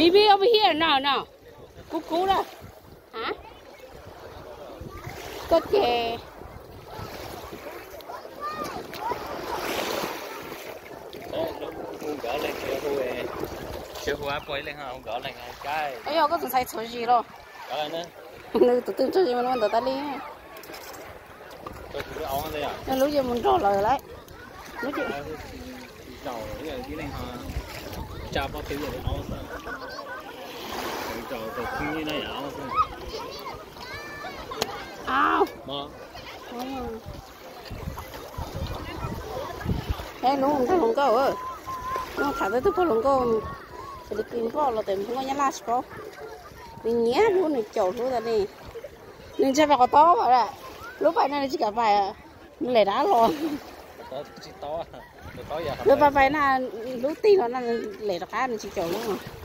Baby over here, no. Cú đó. Hả? Có chè. Ông gỡ lên kia thôi. Chưa hóa quay lên ha, ông gỡ lên ngay cái. Ây yo, có tụi sai chỗ gì rồi? Gỡ lên nữa. Nữ tụi tôi cho gì mà nó đỡ ta đi. Tôi cứ áo đây à. Nó lúc giờ mình trò lời lại. Lúc gì? Đầu cái dưới lên ha. Chà bao tiêu rồi áo sao? Đầu từ khi như này áo sao? Ao. Mà. Ê, luôn cái lồng câu ơi. Nó thả tới tức có lồng câu. Thì được kinh phó là tìm không có nhá lát có. Mình nhé luôn này chậu luôn ra đi. Nên chơi phải có to mà ra. Lúc vậy nó chỉ cả phải à. Nó lấy đá rồi. To chỉ to. To giờ. Lúc vậy là lúc tin nó lấy đá nó chỉ chậu luôn mà.